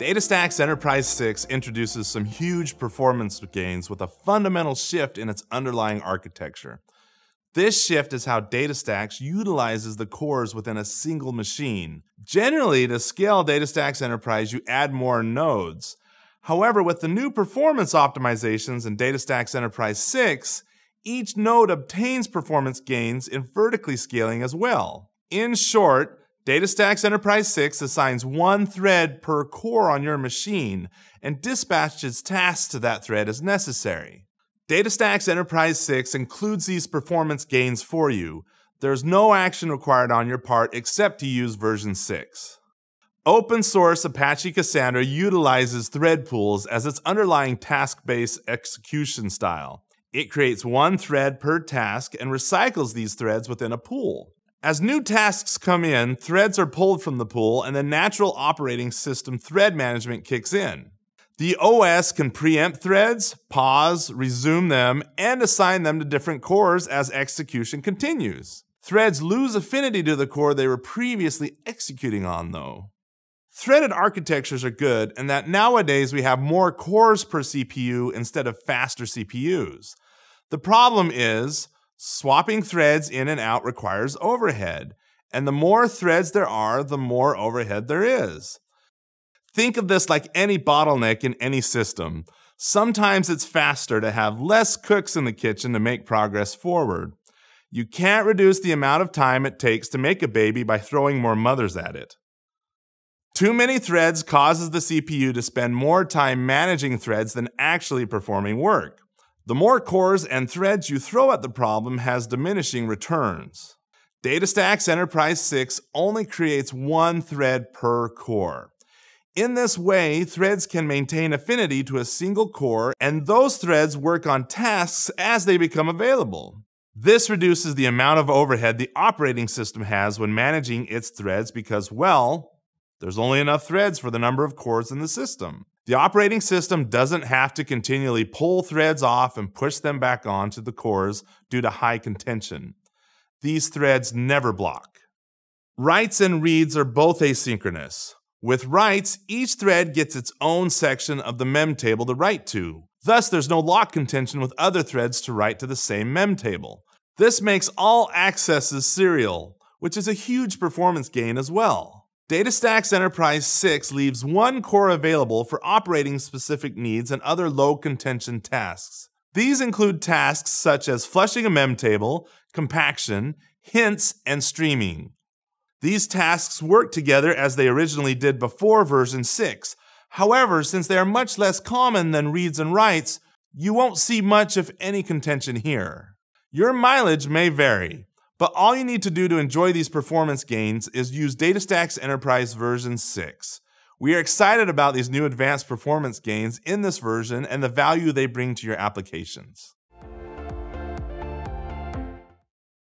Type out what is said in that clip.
DataStax Enterprise 6 introduces some huge performance gains with a fundamental shift in its underlying architecture. This shift is how DataStax utilizes the cores within a single machine. Generally, to scale DataStax Enterprise, you add more nodes. However, with the new performance optimizations in DataStax Enterprise 6, each node obtains performance gains in vertically scaling as well. In short, DataStax Enterprise 6 assigns one thread per core on your machine and dispatches tasks to that thread as necessary. DataStax Enterprise 6 includes these performance gains for you. There's no action required on your part except to use version 6. Open source Apache Cassandra utilizes thread pools as its underlying task-based execution style. It creates one thread per task and recycles these threads within a pool. As new tasks come in, threads are pulled from the pool and the natural operating system thread management kicks in. The OS can preempt threads, pause, resume them, and assign them to different cores as execution continues. Threads lose affinity to the core they were previously executing on, though. Threaded architectures are good in that nowadays we have more cores per CPU instead of faster CPUs. The problem is, swapping threads in and out requires overhead, and the more threads there are, the more overhead there is. Think of this like any bottleneck in any system. Sometimes it's faster to have less cooks in the kitchen to make progress forward. You can't reduce the amount of time it takes to make a baby by throwing more mothers at it. Too many threads causes the CPU to spend more time managing threads than actually performing work. The more cores and threads you throw at the problem has diminishing returns. DataStax Enterprise 6 only creates one thread per core. In this way, threads can maintain affinity to a single core, and those threads work on tasks as they become available. This reduces the amount of overhead the operating system has when managing its threads because, well, there's only enough threads for the number of cores in the system. The operating system doesn't have to continually pull threads off and push them back onto the cores due to high contention. These threads never block. Writes and reads are both asynchronous. With writes, each thread gets its own section of the mem table to write to. Thus, there's no lock contention with other threads to write to the same mem table. This makes all accesses serial, which is a huge performance gain as well. DataStax Enterprise 6 leaves one core available for operating specific needs and other low contention tasks. These include tasks such as flushing a mem table, compaction, hints, and streaming. These tasks work together as they originally did before version 6. However, since they are much less common than reads and writes, you won't see much if any contention here. Your mileage may vary, but all you need to do to enjoy these performance gains is use DataStax Enterprise version 6. We are excited about these new advanced performance gains in this version and the value they bring to your applications.